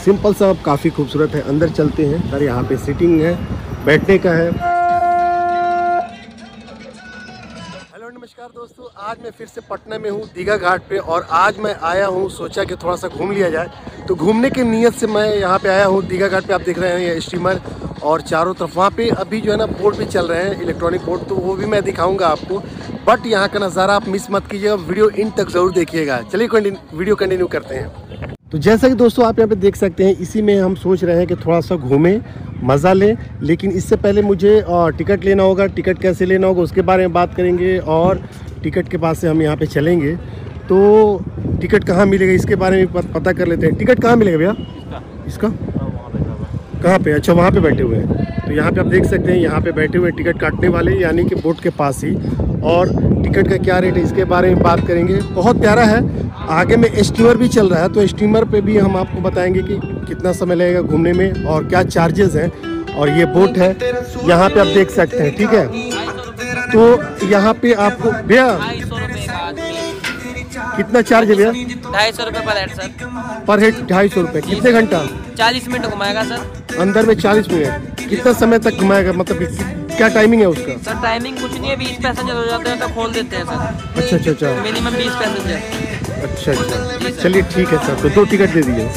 Simple सा काफ़ी खूबसूरत है। अंदर चलते हैं सर, यहाँ पे सीटिंग है, बैठने का है। हेलो नमस्कार दोस्तों, आज मैं फिर से पटना में हूँ दीघा घाट पे, और आज मैं आया हूँ, सोचा कि थोड़ा सा घूम लिया जाए। तो घूमने की नीयत से मैं यहाँ पे आया हूँ दीघा घाट पे। आप देख रहे हैं ये स्टीमर, और चारों तरफ वहाँ पे अभी जो है ना बोट भी चल रहे हैं, इलेक्ट्रॉनिक बोट, तो वो भी मैं दिखाऊंगा आपको। बट यहाँ का नज़ारा आप मिस मत कीजिएगा, वीडियो इन तक ज़रूर देखिएगा। चलिए वीडियो कंटिन्यू करते हैं। तो जैसा कि दोस्तों आप यहाँ पे देख सकते हैं, इसी में हम सोच रहे हैं कि थोड़ा सा घूमें, मज़ा लें। लेकिन इससे पहले मुझे टिकट लेना होगा। टिकट कैसे लेना होगा उसके बारे में बात करेंगे, और टिकट के पास से हम यहाँ पे चलेंगे। तो टिकट कहाँ मिलेगा इसके बारे में पता कर लेते हैं। टिकट कहाँ मिलेगा भैया इसका? कहाँ पे? अच्छा, वहाँ पे बैठे हुए हैं। तो यहाँ पे आप देख सकते हैं, यहाँ पे बैठे हुए टिकट काटने वाले, यानी कि बोट के पास ही। और टिकट का क्या रेट है इसके बारे में बात करेंगे। बहुत प्यारा है। आगे में स्टीमर भी चल रहा है, तो स्टीमर पे भी हम आपको बताएंगे कि कितना समय लगेगा घूमने में और क्या चार्जेस हैं। और ये बोट है, यहाँ पे आप देख सकते हैं, ठीक है। तो यहाँ पे आपको भैया कितना चार्ज है भैया? 250 रुपये पर हेड सर। पर हेड 250 रुपये। कितने घंटा? 40 मिनट घुमाएगा सर। अंदर में 40 मिनट। कितना समय तक घुमाएगा, मतलब क्या टाइमिंग है उसका? सर टाइमिंग कुछ नहीं है, 20 पैसेंजर हो जाते हैं तो खोल देते हैं सर। अच्छा अच्छा अच्छा, मिनिमम 20 पैसेंजर। अच्छा अच्छा, चलिए ठीक है सर। तो 2 टिकट दे दीजिए।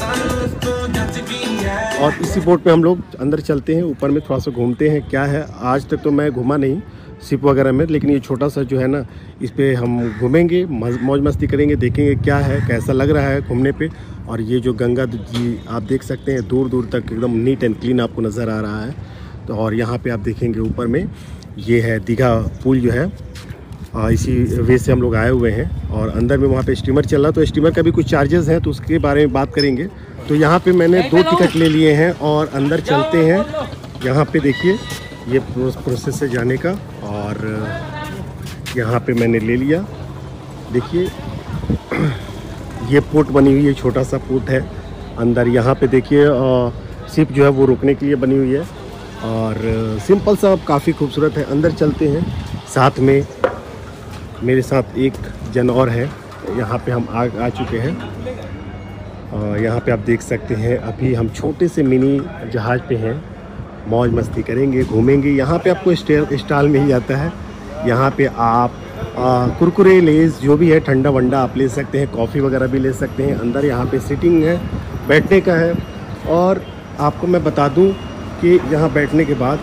और इसी बोट में हम लोग अंदर चलते हैं, ऊपर में थोड़ा सा घूमते हैं। क्या है, आज तक तो मैं घूमा नहीं शिप वगैरह में, लेकिन ये छोटा सा जो है ना, इस पे हम घूमेंगे, मौज मस्ती करेंगे, देखेंगे क्या है, कैसा लग रहा है घूमने पे। और ये जो गंगा जी आप देख सकते हैं, दूर दूर तक एकदम नीट एंड क्लीन आपको नज़र आ रहा है। तो और यहाँ पे आप देखेंगे ऊपर में ये है दीघा पुल जो है, इसी वे से हम लोग आए हुए हैं। और अंदर में वहाँ पे स्टीमर चल रहा है, तो स्टीमर का भी कुछ चार्जेस हैं, तो उसके बारे में बात करेंगे। तो यहाँ पे मैंने 2 टिकट ले लिए हैं और अंदर चलते हैं। यहाँ पे देखिए ये प्रोसेस है जाने का, और यहाँ पे मैंने ले लिया। देखिए ये पोर्ट बनी हुई है, छोटा सा पोर्ट है अंदर। यहाँ पे देखिए शिप जो है वो रुकने के लिए बनी हुई है, और सिंपल सा काफ़ी खूबसूरत है। अंदर चलते हैं, साथ में मेरे साथ एक जन और है। यहाँ पे हम आ चुके हैं। यहाँ पे आप देख सकते हैं, अभी हम छोटे से मिनी जहाज़ पे हैं, मौज मस्ती करेंगे, घूमेंगे। यहाँ पे आपको स्टॉल मिल जाता है। यहाँ पे आप कुरकुरे, लेस जो भी है ठंडा वंडा आप ले सकते हैं, कॉफ़ी वगैरह भी ले सकते हैं। अंदर यहाँ पे सीटिंग है, बैठने का है। और आपको मैं बता दूँ कि यहाँ बैठने के बाद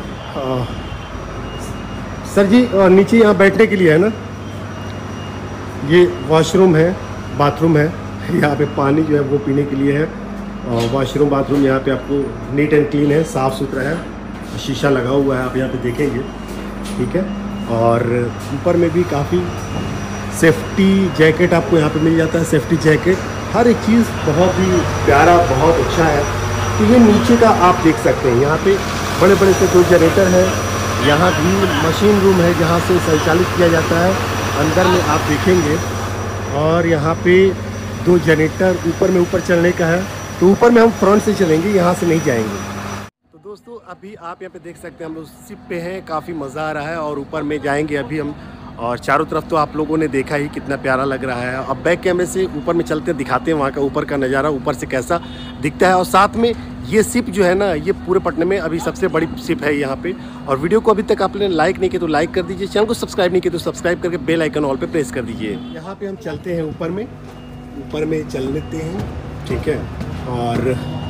सर जी नीचे यहाँ बैठने के लिए है ना, ये वॉशरूम है, बाथरूम है। यहाँ पे पानी जो है वो पीने के लिए है, और वॉशरूम बाथरूम यहाँ पे आपको नीट एंड क्लीन है, साफ़ सुथरा है, शीशा लगा हुआ है, आप यहाँ पे देखेंगे, ठीक है। और ऊपर में भी काफ़ी सेफ्टी जैकेट आपको यहाँ पे मिल जाता है, सेफ्टी जैकेट, हर एक चीज़ बहुत ही प्यारा, बहुत अच्छा है। तो ये नीचे का आप देख सकते हैं, यहाँ पे बड़े बड़े से 2 जनरेटर है। यहाँ भी मशीन रूम है जहाँ से संचालित किया जाता है, अंदर में आप देखेंगे। और यहाँ पे 2 जनरेटर ऊपर चलने का है, तो ऊपर में हम फ्रंट से चलेंगे, यहाँ से नहीं जाएंगे। तो दोस्तों अभी आप यहाँ पे देख सकते हैं, हम लोग शिप पे हैं, काफ़ी मज़ा आ रहा है, और ऊपर में जाएंगे अभी हम। और चारों तरफ तो आप लोगों ने देखा ही कितना प्यारा लग रहा है। अब बैक कैमरे से ऊपर में चलते हैं, दिखाते हैं वहाँ का ऊपर का नज़ारा, ऊपर से कैसा दिखता है। और साथ में ये शिप जो है ना, ये पूरे पटना में अभी सबसे बड़ी शिप है यहाँ पे। और वीडियो को अभी तक आपने लाइक नहीं किया तो लाइक कर दीजिए, चैनल को सब्सक्राइब नहीं किया तो सब्सक्राइब करके बेल आइकन ऑल पे प्रेस कर दीजिए। यहाँ पे हम चलते हैं ऊपर में चल लेते हैं, ठीक है। और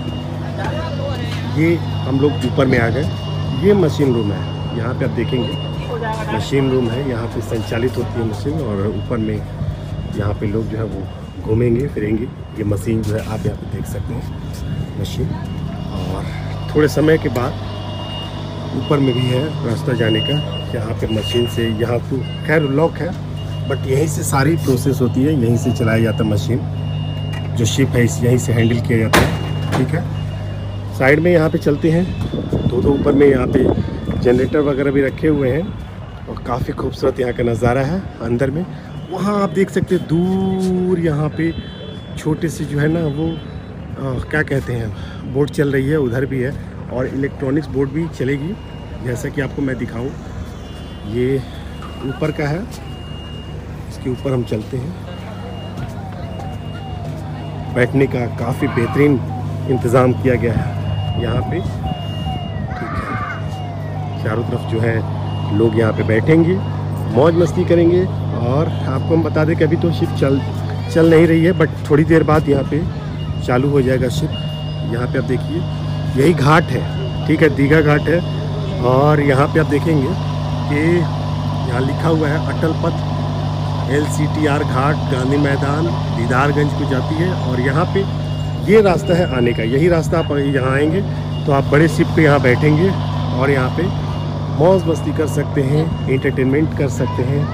ये हम लोग ऊपर में आ गए। ये मशीन रूम है, यहाँ पे आप देखेंगे मशीन रूम है, यहाँ पे संचालित होती है मशीन। और ऊपर में यहाँ पे लोग जो है वो घूमेंगे फिरेंगे। ये मशीन जो है आप यहाँ पे देख सकते हैं मशीन। और थोड़े समय के बाद ऊपर में भी है रास्ता जाने का, यहाँ पे मशीन से, यहाँ तो खैर लॉक है, बट यहीं से सारी प्रोसेस होती है, यहीं से चलाया जाता है मशीन। जो शिप है यहीं से हैंडल किया जाता है, ठीक है। साइड में यहाँ पे चलते हैं, 2 ऊपर में यहाँ पे जनरेटर वगैरह भी रखे हुए हैं, और काफ़ी खूबसूरत यहाँ का नज़ारा है। अंदर में वहाँ आप देख सकते हैं, दूर यहाँ पे छोटे से जो है ना वो क्या कहते हैं, बोट चल रही है, उधर भी है। और इलेक्ट्रॉनिक्स बोट भी चलेगी, जैसा कि आपको मैं दिखाऊं। ये ऊपर का है, इसके ऊपर हम चलते हैं। बैठने का काफ़ी बेहतरीन इंतज़ाम किया गया है यहाँ पे। ठीक है, चारों तरफ जो है लोग यहाँ पे बैठेंगे, मौज मस्ती करेंगे। और आपको हम बता दें कि अभी तो शिप चल नहीं रही है, बट थोड़ी देर बाद यहाँ पे चालू हो जाएगा शिप। यहाँ पे आप देखिए यही घाट है, ठीक है, दीघा घाट है। और यहाँ पे आप देखेंगे कि यहाँ लिखा हुआ है अटल पथ LCTR घाट, गांधी मैदान, दीदारगंज को जाती है। और यहाँ पे ये रास्ता है आने का, यही रास्ता आप यहाँ आएंगे तो आप बड़े शिप पे यहाँ बैठेंगे और यहाँ पे मौज मस्ती कर सकते हैं, एंटरटेनमेंट कर सकते हैं।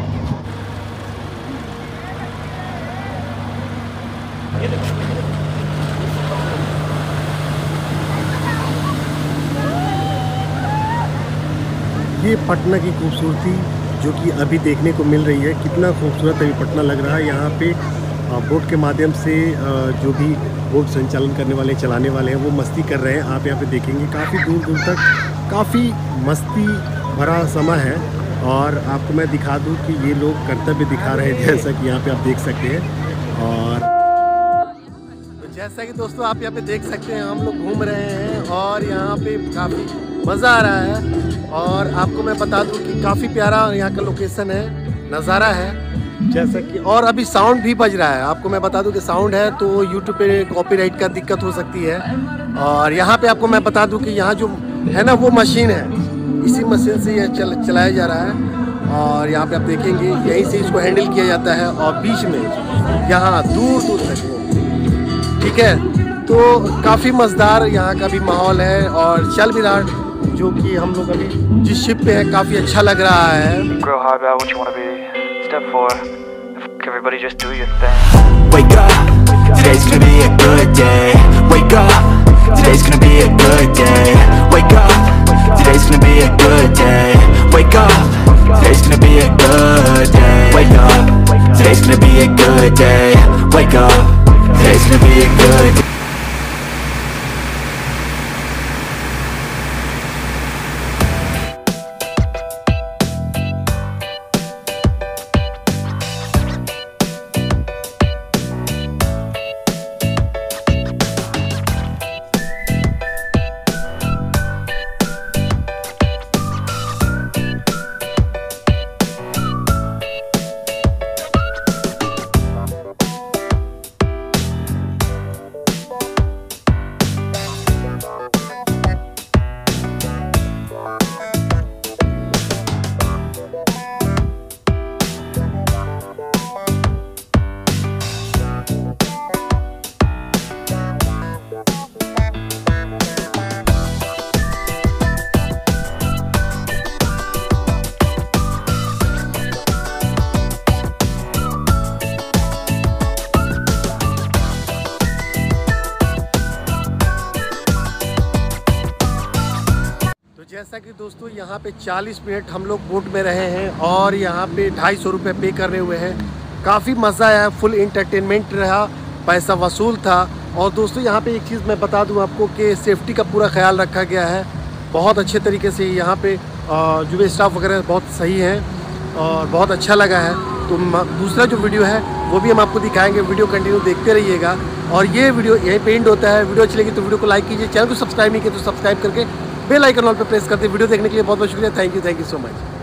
ये पटना की खूबसूरती जो कि अभी देखने को मिल रही है, कितना खूबसूरत अभी पटना लग रहा है। यहाँ पे बोट के माध्यम से जो भी बोट संचालन करने वाले, चलाने वाले हैं, वो मस्ती कर रहे हैं। आप यहाँ पे देखेंगे काफ़ी दूर दूर तक काफ़ी मस्ती भरा समय है। और आपको मैं दिखा दूँ कि ये लोग कर्तव्य दिखा रहे हैं, जैसा कि यहाँ पे आप देख सकते हैं। और तो जैसा कि दोस्तों आप यहाँ पे देख सकते हैं, हम लोग घूम रहे हैं और यहाँ पे काफ़ी मज़ा आ रहा है। और आपको मैं बता दूं कि काफ़ी प्यारा यहाँ का लोकेशन है, नज़ारा है जैसा कि। और अभी साउंड भी बज रहा है, आपको मैं बता दूं कि साउंड है तो यूट्यूब पे कॉपीराइट का दिक्कत हो सकती है। और यहाँ पे आपको मैं बता दूं कि यहाँ जो है ना वो मशीन है, इसी मशीन से यह चलाया जा रहा है। और यहाँ पे आप देखेंगे यहीं से इसको हैंडल किया जाता है और बीच में यहाँ दूर दूर तक वो, ठीक है। तो काफ़ी मज़ेदार यहाँ का भी माहौल है और चल भी रहा, जो कि हम लोग अभी जिस शिप पे हैं काफ़ी अच्छा लग रहा है। Grow hard about what you wanna be. Step forward. Everybody just do your thing. Wake up. Today's gonna be a good day. Wake up. Today's gonna be a good day. Wake up. Today's gonna be a good day. Wake up. Today's gonna be a good day. Wake up. Today's gonna be a good day. Wake up. Today's gonna be a good day. जैसा कि दोस्तों यहाँ पे 40 minute हम लोग boat में रहे हैं और यहाँ पे 250 रुपये पे करने हुए हैं। काफ़ी मज़ा आया, फुल इंटरटेनमेंट रहा, पैसा वसूल था। और दोस्तों यहाँ पे एक चीज़ मैं बता दूँ आपको कि सेफ्टी का पूरा ख्याल रखा गया है बहुत अच्छे तरीके से। यहाँ पे जो भी स्टाफ वगैरह बहुत सही है और बहुत अच्छा लगा है। तो दूसरा जो वीडियो है वो भी हम आपको दिखाएंगे, वीडियो कंटिन्यू देखते रहिएगा। और ये वीडियो यहीं पे एंड होता है। वीडियो अच्छी लगी तो वीडियो को लाइक कीजिए, चैनल को सब्सक्राइब नहीं किया तो सब्सक्राइब करके बेल आइकन ऑल पे प्रेस करते। वीडियो देखने के लिए बहुत बहुत शुक्रिया। Thank you so much.